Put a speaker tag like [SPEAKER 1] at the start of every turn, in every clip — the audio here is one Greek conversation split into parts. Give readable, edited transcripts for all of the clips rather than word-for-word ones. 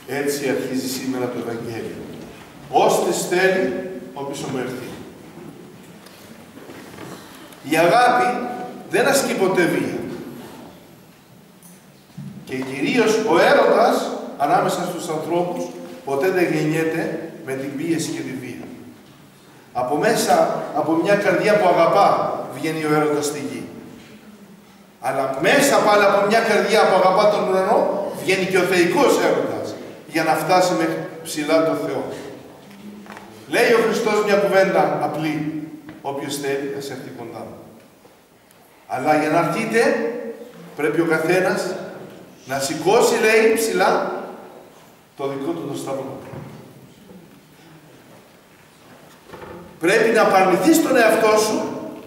[SPEAKER 1] Έτσι αρχίζει σήμερα το Ευαγγέλιο. Ώστις θέλει, όποιος ομοιωθεί. Η αγάπη δεν ασκεί ποτέ βία. Και κυρίως ο έρωτας ανάμεσα στους ανθρώπους ποτέ δεν γεννιέται με την πίεση και τη βία. Από μέσα, από μια καρδιά που αγαπά, βγαίνει ο έρωτας στη γη. Αλλά μέσα πάλι από μια καρδιά που αγαπά τον ουρανό, βγαίνει και ο θεϊκός έρωτας, για να φτάσει μέχρι ψηλά το Θεό. Λέει ο Χριστός μια κουβέντα απλή, όποιος θέλει ας έρθει κοντά μου. Αλλά για να έρθείτε, πρέπει ο καθένας να σηκώσει, λέει, ψηλά το δικό του το σταυρό. Πρέπει να απαρνηθείς τον εαυτό σου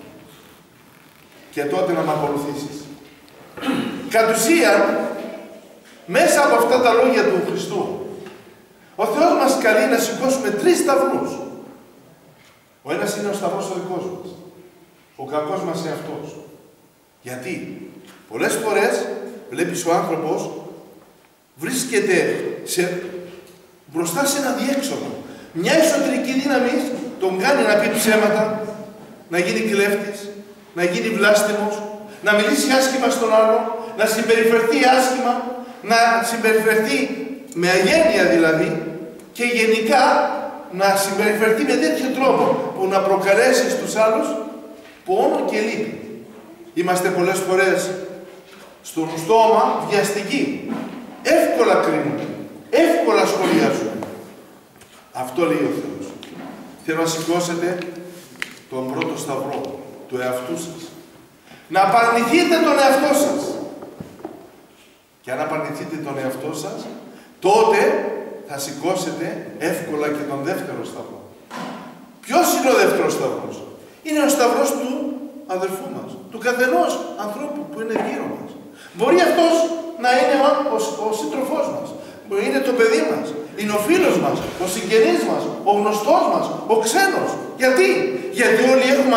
[SPEAKER 1] και τότε να με ακολουθήσεις. Κατ' ουσίαν, μέσα από αυτά τα λόγια του Χριστού, ο Θεός μας καλεί να σηκώσουμε 3 σταυρούς. Ο ένας είναι ο σταυρός ο δικός μας. Ο κακός μας εαυτός. Γιατί πολλές φορές βλέπεις ο άνθρωπος βρίσκεται μπροστά σε ένα διέξοδο. Μια εσωτερική δύναμη τον κάνει να πει ψέματα, να γίνει κλέφτης, να γίνει βλάστημος, να μιλήσει άσχημα στον άλλο, να συμπεριφερθεί άσχημα, να συμπεριφερθεί με αγένεια δηλαδή και γενικά να συμπεριφερθεί με τέτοιο τρόπο που να προκαλέσει στους άλλους πόνο και λύπη. Είμαστε πολλές φορές στον στόμα βιαστικοί. Εύκολα κρίνουμε, εύκολα σχολιάζουμε. Αυτό λέει ο Θεός. Θέλω να σηκώσετε τον πρώτο σταυρό του εαυτού σας. Να απαρνηθείτε τον εαυτό σας. Και αν απαρνηθείτε τον εαυτό σας, τότε θα σηκώσετε εύκολα και τον δεύτερο σταυρό. Ποιος είναι ο δεύτερος σταυρός? Είναι ο σταυρός του αδερφού μας, του καθενός ανθρώπου που είναι γύρω μας. Μπορεί αυτός να είναι ο σύντροφός μας, μπορεί είναι το παιδί μας, είναι ο φίλος μας, ο συγγενής μας, ο γνωστός μας, ο ξένος. Γιατί όλοι έχουμε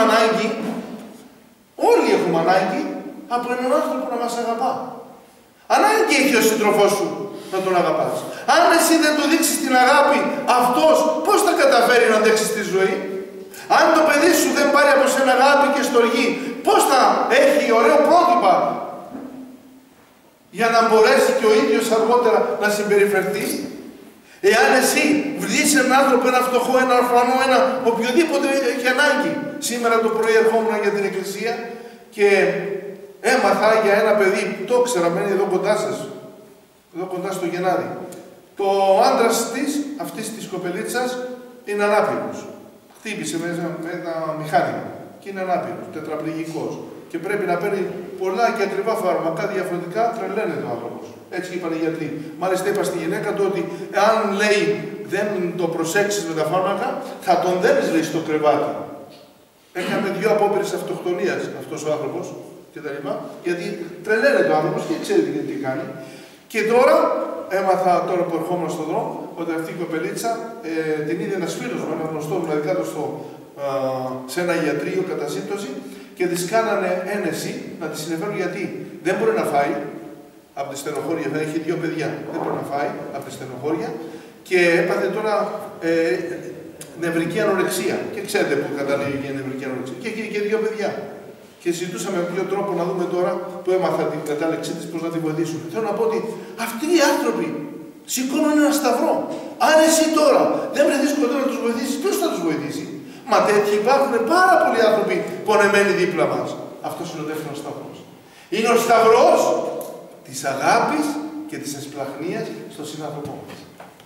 [SPEAKER 1] ανάγκη από έναν άνθρωπο να μας αγαπά. Ανάγκη έχει ο σύντροφός σου να τον αγαπάς. Αν εσύ δεν του δείξεις την αγάπη, αυτός πώς θα καταφέρει να αντέξει στη ζωή? Αν το παιδί σου δεν πάρει από σένα αγάπη και στοργή, πώς θα έχει ωραίο πρότυπα για να μπορέσει και ο ίδιος αργότερα να συμπεριφερθεί? Εάν εσύ βρεις έναν άνθρωπο, ένα φτωχό, ένα ορφανό, ένα οποιοδήποτε έχει ανάγκη. Σήμερα το πρωί ερχόμουν για την εκκλησία και έμαθα για ένα παιδί που το ήξερα, μένει εδώ κοντά σας, εδώ κοντά στο Γενάρη. Το άντρας αυτής της κοπελίτσας είναι ανάπηρος. Χτύπησε με ένα μηχάνημα και είναι ανάπηρος, τετραπληγικός. Και πρέπει να παίρνει πολλά και ακριβά φάρμακα, διαφορετικά τρελαίνεται ο άνθρωπος. Έτσι είπαν οι γιατροί. Μάλιστα είπα στη γυναίκα του ότι αν λέει δεν το προσέξεις με τα φάρμακα, θα τον δένεις, λέει, στο κρεβάτι. Έκαμε 2 απόπειρες αυτοκτονίας αυτός ο άνθρωπος κτλ. Γιατί τρελαίνεται ο άνθρωπος και ξέρει τι κάνει. Και τώρα έμαθα, τώρα που ερχόμουν στον δρόμο, ότι αυτή η κοπελίτσα την είδε ένας φίλος μου, ένα γνωστό μου, δηλαδή κάτω σε ένα ιατρείο κατά σύμπτωση, και της κάνανε ένεση να τη συνεφέρουν γιατί δεν μπορεί να φάει από τη στενοχώρια, θα έχει 2 παιδιά, δεν μπορεί να φάει από τη στενοχώρια και έπαθε τώρα νευρική ανορεξία. Και ξέρετε που καταλήγει η νευρική ανορεξία. Και έχει και 2 παιδιά. Και συζητούσαμε με ποιο τρόπο να δούμε τώρα που έμαθα την κατάληξή της πώς να τη βοηθήσουμε. Θέλω να πω ότι αυτοί οι άνθρωποι σηκώνουν ένα σταυρό. Αν εσύ τώρα δεν βρεθείς κοντά να τους βοηθήσεις, ποιος θα τους βοηθήσει? Μα τέτοιοι υπάρχουν πάρα πολλοί άνθρωποι πονεμένοι δίπλα μας. Αυτός είναι ο δεύτερος σταυρός. Είναι ο σταυρός της αγάπης και της εσπλαχνίας στον συνάνθρωπό μας.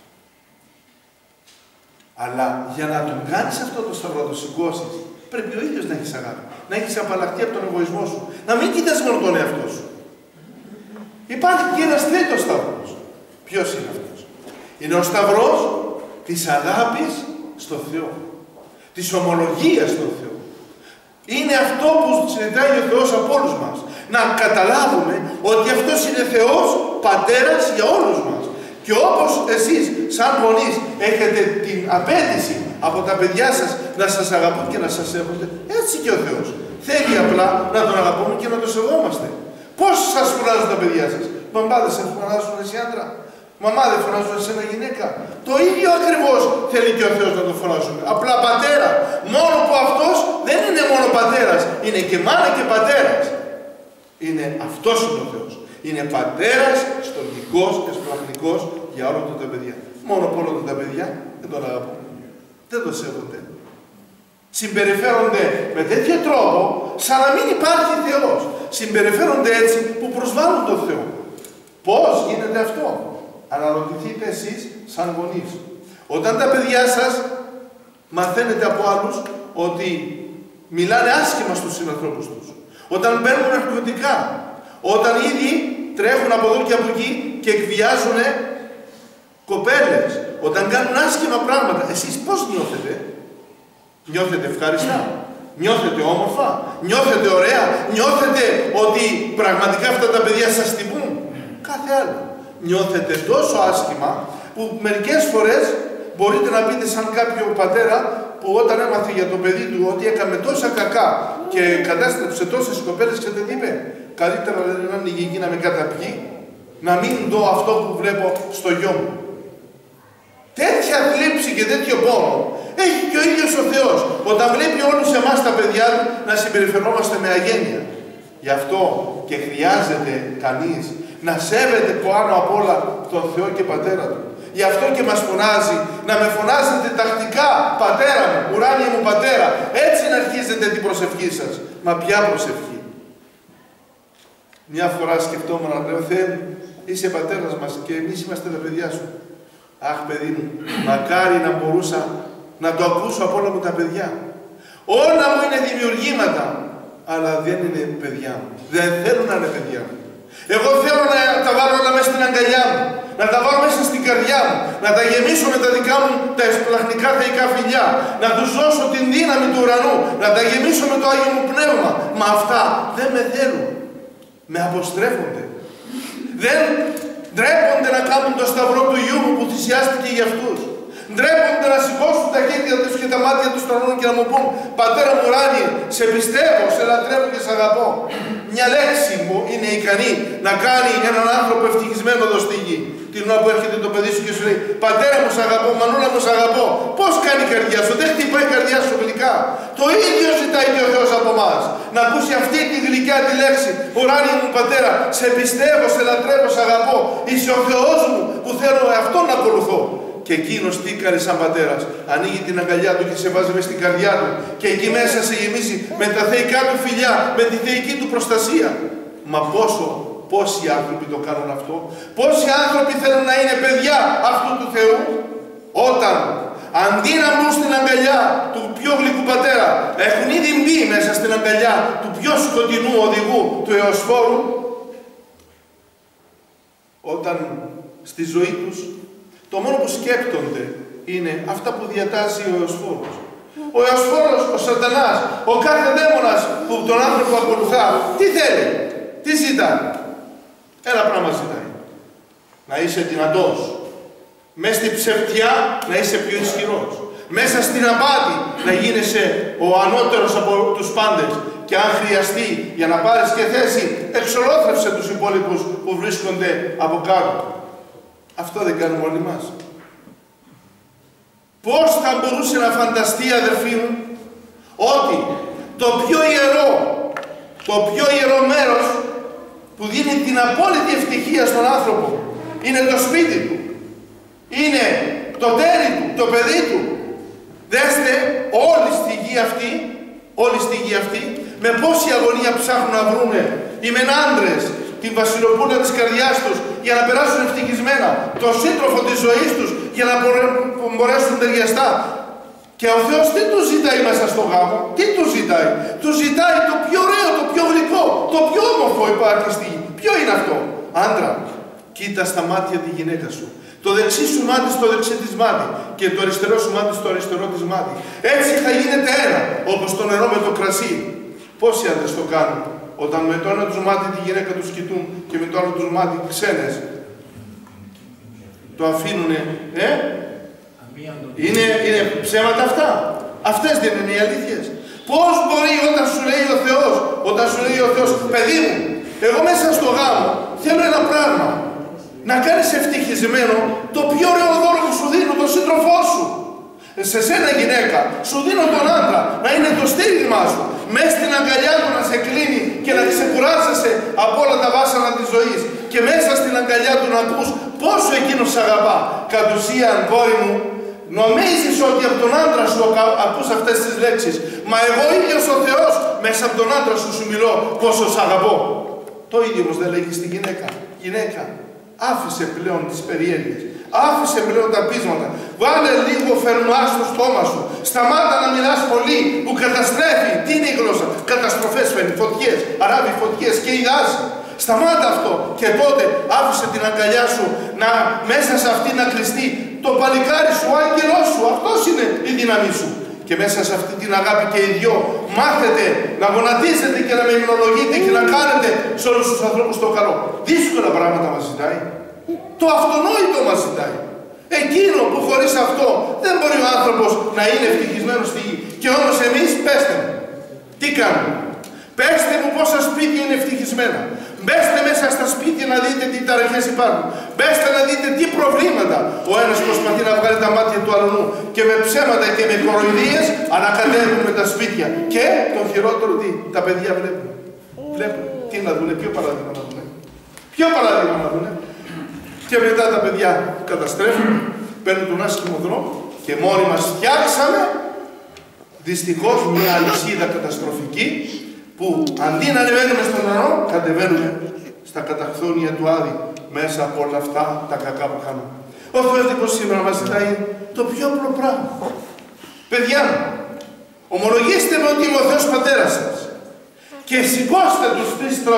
[SPEAKER 1] Αλλά για να τον κάνεις αυτό το σταυρό, να το σηκώσεις, πρέπει ο ίδιος να έχεις αγάπη. Να έχεις απαλλαχτεί από τον εγωισμό σου. Να μην κοιτάς μόνο τον εαυτό σου. Υπάρχει και ένας τρίτος σταυρός. Ποιος είναι αυτός? Είναι ο σταυρός της αγάπης στο Θεό. Της ομολογίας στον Θεό. Είναι αυτό που συνετάγει ο Θεός από όλους μας. Να καταλάβουμε ότι αυτός είναι Θεός, Πατέρας για όλους μας. Και όπως εσείς σαν γονείς έχετε την απέτηση από τα παιδιά σας να σας αγαπούν και να σας σέβονται, έτσι και ο Θεός. Θέλει απλά να τον αγαπούμε και να τον σεβόμαστε. Πώς σας φωνάζουν τα παιδιά σας? Μπαμπάδες, σας φωνάζουν εσύ άντρα? Μαμά δεν φωνάζουν σε ένα γυναίκα. Το ίδιο ακριβώς θέλει και ο Θεός να το φωνάζουμε. Απλά πατέρα. Μόνο που αυτός δεν είναι μόνο πατέρας. Είναι και μάνα και πατέρας. Είναι αυτός είναι ο Θεός. Είναι πατέρας, στοργικός και σπλαχνικός για όλα τα παιδιά. Μόνο που όλα τα παιδιά δεν τον αγαπούν. Δεν τον σέβονται. Συμπεριφέρονται με τέτοιο τρόπο σαν να μην υπάρχει Θεός. Συμπεριφέρονται έτσι που προσβάλλουν τον Θεό. Πώς γίνεται αυτό? Αναρωτηθείτε εσείς σαν γονείς. Όταν τα παιδιά σας μαθαίνετε από άλλους ότι μιλάνε άσχημα στους συνανθρώπους τους, όταν παίρνουν ναρκωτικά, όταν ήδη τρέχουν από εδώ και από εκεί και εκβιάζουν κοπέλες, όταν κάνουν άσχημα πράγματα, εσείς πώς νιώθετε? Νιώθετε ευχάριστα? Νιώθετε όμορφα? Νιώθετε ωραία? Νιώθετε ότι πραγματικά αυτά τα παιδιά σας τιμούν? Κάθε άλλο. Νιώθετε τόσο άσχημα που μερικές φορές μπορείτε να πείτε σαν κάποιο πατέρα που όταν έμαθε για το παιδί του ότι έκανε τόσα κακά και κατάστρεψε τόσες κοπέλες, ξέρετε τι είπε? Καλύτερα να είναι η γη να με καταπιεί, να μην δω αυτό που βλέπω στο γιο μου. Τέτοια θλίψη και τέτοιο πόνο έχει και ο ίδιος ο Θεός όταν βλέπει όλους εμάς τα παιδιά του να συμπεριφερόμαστε με αγένεια. Γι' αυτό και χρειάζεται κανείς να σέβεται πάνω απ' όλα τον Θεό και Πατέρα του. Γι' αυτό και μας φωνάζει να με φωνάζετε τακτικά πατέρα μου, ουράνιε μου πατέρα. Έτσι να αρχίζετε την προσευχή σας. Μα ποια προσευχή? Μια φορά σκεφτόμουν να λέω, Θεέ μου, είσαι πατέρας μας και εμείς είμαστε τα παιδιά σου. Αχ, παιδί μου, μακάρι να μπορούσα να το ακούσω από όλα μου τα παιδιά. Όλα μου είναι δημιουργήματα, αλλά δεν είναι παιδιά μου. Δεν θέλουν να είναι παιδιά μου. Εγώ θέλω να τα βάλω όλα μέσα στην αγκαλιά μου, να τα βάλω μέσα στην καρδιά μου, να τα γεμίσω με τα δικά μου τα εσπλαχνικά θεϊκά φιλιά, να τους δώσω την δύναμη του ουρανού, να τα γεμίσω με το Άγιο μου Πνεύμα. Μα αυτά δεν με θέλουν. Με αποστρέφονται. Δεν ντρέπονται να κάνουν το σταυρό του Υιού μου που θυσιάστηκε για αυτούς. Ντρέπονται να σηκώσουν τα χέρια τους και τα μάτια τους στον ουρανό και να μου πούν, πατέρα μου ουράνιε, σε πιστεύω, σε λατρεύω και σε αγαπώ. Μια λέξη μου είναι ικανή να κάνει έναν άνθρωπο ευτυχισμένο εδώ στη γη. Την ώρα που έρχεται το παιδί σου και σου λέει, πατέρα μου σ' αγαπώ, μανούλα μου σ' αγαπώ. Πώς κάνει η καρδιά σου? Δεν χτυπάει η καρδιά σου γλυκά? Το ίδιο ζητάει και ο Θεός από εμάς. Να ακούσει αυτή τη γλυκιά τη λέξη, ουράνιε μου πατέρα, σε πιστεύω, σε λατρεύω, σ' αγαπώ. Είσαι ο Θεός μου που θέλω αυτόν να ακολουθώ. Και εκείνος τι κάνει σαν πατέρας? Ανοίγει την αγκαλιά του και σε βάζει μες στην καρδιά του. Και εκεί μέσα σε γεμίζει με τα θεϊκά του φιλιά, με τη θεϊκή του προστασία. Μα πόσοι άνθρωποι το κάνουν αυτό? Πόσοι άνθρωποι θέλουν να είναι παιδιά αυτού του Θεού? Όταν αντί να μπουν στην αγκαλιά του πιο γλυκού πατέρα, έχουν ήδη μπει μέσα στην αγκαλιά του πιο σκοτεινού οδηγού του Εωσφόρου, όταν στη ζωή τους το μόνο που σκέπτονται είναι αυτά που διατάζει ο Εωσφόρος. Ο Εωσφόρος, ο σατανάς, ο κάθε δαίμονας που τον άνθρωπο ακολουθά, τι θέλει? Τι ζητάει? Ένα πράγμα ζητάει. Να είσαι δυνατός. Μέσα στην ψευτιά να είσαι πιο ισχυρός. Μέσα στην απάτη να γίνεσαι ο ανώτερος από τους πάντες. Και αν χρειαστεί για να πάρεις και θέση, εξολόθρευσε τους υπόλοιπους που βρίσκονται από κάτω. Αυτό δεν κάνουμε όλοι μας. Πώς θα μπορούσε να φανταστεί, αδερφοί μου, ότι το πιο ιερό μέρος που δίνει την απόλυτη ευτυχία στον άνθρωπο είναι το σπίτι του, είναι το τέρι του, το παιδί του. Δέστε όλη στη γη αυτή, με πόση αγωνία ψάχνουν να βρούνε οι μενάντρες την βασιλοπούλα της καρδιάς τους για να περάσουν ευτυχισμένα, τον σύντροφο της ζωής τους για να μπορέσουν ταιριαστά. Και ο Θεός τι του ζητάει μέσα στο γάμο? Τι του ζητάει? Του ζητάει το πιο ωραίο, το πιο γλυκό, το πιο όμορφο υπάρχει στη γη. Ποιο είναι αυτό? Άντρα, κοίτα στα μάτια τη γυναίκα σου. Το δεξί σου μάτι στο δεξί της μάτι και το αριστερό σου μάτι στο αριστερό της μάτι. Έτσι θα γίνεται ένα, όπως το νερό με το κρασί. Πόσοι άντρες το κάνουν? Όταν με το ένα τους μάτι τη γυναίκα τους κοιτούν και με το άλλο τους μάτι ξένες, το αφήνουνε, είναι ψέματα αυτά. Αυτές δεν είναι οι αλήθειες. Πώς μπορεί όταν σου λέει ο Θεός, παιδί μου, εγώ μέσα στο γάμο θέλω ένα πράγμα. να κάνεις ευτυχισμένο το πιο ωραίο δώρο που σου δίνω, τον σύντροφό σου. Σε σένα γυναίκα, σου δίνω τον άντρα να είναι το στήριγμά σου. Μέσα στην αγκαλιά του να σε κλείνει και να ξεκουράζεσαι από όλα τα βάσανα της ζωής. Και μέσα στην αγκαλιά του να ακούς πόσο εκείνος σ' αγαπά. Κατ' ουσίαν, κόρη μου, νομίζεις ότι από τον άντρα σου ακούς αυτές τις λέξεις. Μα εγώ ίδιος ο Θεός μέσα από τον άντρα σου μιλώ πόσο σ' αγαπώ. Το ίδιο όμως δεν λέγει στη γυναίκα. Γυναίκα, άφησε πλέον τις περιέργειες. Άφησε πλέον τα πείσματα. Βάλε λίγο φερμά στο στόμα σου. Σταμάτα να μιλάς πολύ που καταστρέφει. Τι είναι η γλώσσα? Καταστροφές φέρνει. Φωτιές. Αράβει φωτιές και η δάση. Σταμάτα αυτό. Και τότε άφησε την αγκαλιά σου να μέσα σε αυτή να κλειστεί το παλικάρι σου, ο άγγελός σου. Αυτός είναι η δύναμή σου. Και μέσα σε αυτή την αγάπη και οι δυο μάθετε να γονατίζετε και να με υμνολογείτε και να κάνετε σε όλους τους ανθρώπους το καλό. Δύσκολα πράγματα μας ζητάει. Το αυτονόητο μας ζητάει. Εκείνο που χωρίς αυτό δεν μπορεί ο άνθρωπος να είναι ευτυχισμένος στη γη. Και όμως εμείς πέστε μου, τι κάνουμε? Πέστε μου πόσα σπίτια είναι ευτυχισμένα. Μπέστε μέσα στα σπίτια να δείτε τι ταραχές υπάρχουν. Μπέστε να δείτε τι προβλήματα. Ο ένας προσπαθεί να βγάλει τα μάτια του αλλού και με ψέματα και με κοροϊδίες ανακατεύουν με τα σπίτια. Και το χειρότερο τι? Τα παιδιά βλέπουν. Βλέπουν. Τι να δουνε, ποιο παράδειγμα να δουνε? Ποιο παράδειγμα να δουνε? Και μετά τα παιδιά καταστρέφουν, παίρνουν τον άσχημο δρόμο και μόνοι μας φτιάξαμε δυστυχώς μια αλυσίδα καταστροφική που αντί να ανεβαίνουμε στον ουρανό, κατεβαίνουμε στα καταχθόνια του Άδη μέσα από όλα αυτά τα κακά που κάνουμε. Ο Θεός λοιπόν σήμερα μας ζητάει το πιο απλό πράγμα. Παιδιά μου, ομολογήστε με ότι είμαι ο Θεός Πατέρας σας και σηκώστε τους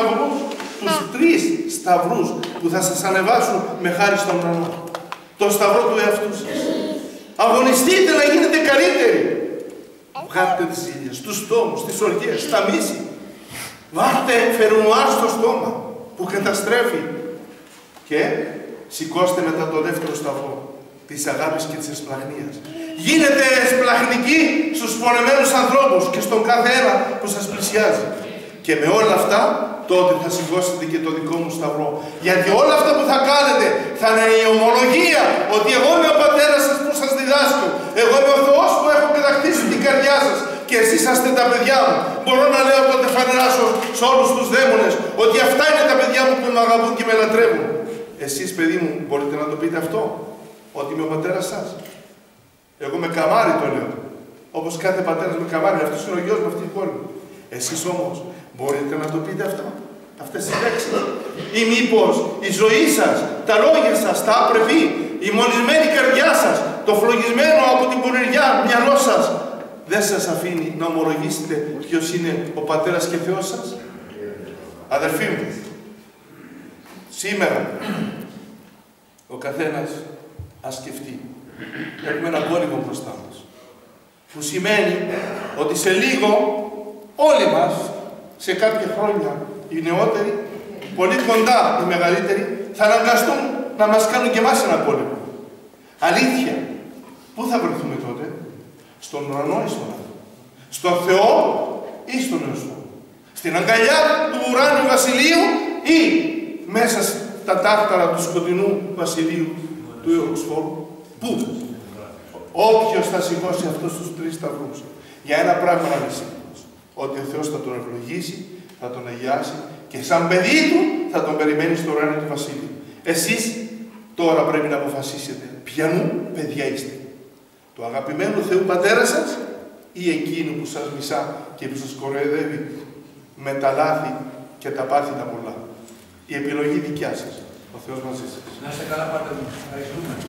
[SPEAKER 1] τρεις σταυρούς που θα σας ανεβάσουν με χάρη στον ουρανό. Το σταυρό του εαυτού σας. Αγωνιστείτε να γίνετε καλύτεροι. Βγάλτε τις ζήλιες, τους στόμους, τις οργές, τα μίση. Βάλτε φερμουάρ στο στόμα που καταστρέφει. Και σηκώστε μετά το δεύτερο σταυρό της αγάπης και της εσπλαχνίας. Γίνετε εσπλαχνικοί στους πονεμένους ανθρώπους και στον κάθε ένα που σας πλησιάζει. Και με όλα αυτά τότε θα σηκώσετε και το δικό μου σταυρό. Γιατί όλα αυτά που θα κάνετε θα είναι η ομολογία ότι εγώ είμαι ο πατέρας σας που σας διδάσκω. Εγώ είμαι ο Θεός που έχω κατακτήσει την καρδιά σας. Και εσείς είστε τα παιδιά μου. Μπορώ να λέω τότε φανερά σε όλους τους δαίμονες ότι αυτά είναι τα παιδιά μου που με αγαπούν και με λατρεύουν. Εσείς, παιδί μου, μπορείτε να το πείτε αυτό? Ότι είμαι ο πατέρας σας? Εγώ με καμάρι το λέω. Όπως κάθε πατέρας με καμάρι. Αυτός είναι ο γιος μου, αυτή η κόρη μου. Εσείς όμως μπορείτε να το πείτε αυτό? Αυτές τις λέξεις? Ή μήπως η ζωή σας, τα λόγια σας, τα άπρεπη, η μολυσμένη καρδιά σας, το φλογισμένο από την πονηριά μυαλό σας δεν σας αφήνει να ομολογήσετε ποιος είναι ο Πατέρας και Θεός σας? Αδερφοί μου, σήμερα ο καθένας ας σκεφτεί. Έχουμε ένα κόλυβο μπροστά μας. Που σημαίνει ότι σε λίγο όλοι μας, σε κάποια χρόνια, οι νεότεροι, πολύ κοντά οι μεγαλύτεροι, θα αναγκαστούν να μας κάνουν και εμάς ένα πόλεμο. Αλήθεια. Πού θα βρεθούμε τότε? Στον ουρανό ή στον άδειο? Στον Θεό ή στον Ιωσφό? Στην αγκαλιά του ουράνιου βασιλείου ή μέσα στα τάρταρα του σκοτεινού βασιλείου του Ιωσφόρου? Πού? Όποιος θα σηκώσει αυτούς τους τρεις σταυρούς, για ένα πράγμα να είναι σίγουρος, ότι ο Θεός θα τον ευλογήσει, θα τον αγιάσει και σαν παιδί του θα τον περιμένει στο ουράνιο του βασιλείου. Εσείς τώρα πρέπει να αποφασίσετε ποιανού παιδιά είστε. Του αγαπημένου Θεού Πατέρα σας ή εκείνου που σας μισά και που σας κοροϊδεύει με τα λάθη και τα πάθη τα πολλά? Η επιλογή δικιά σας. Ο Θεός μαζί σας.
[SPEAKER 2] Να είστε καλά, Πάτερ μου. Ευχαριστούμε.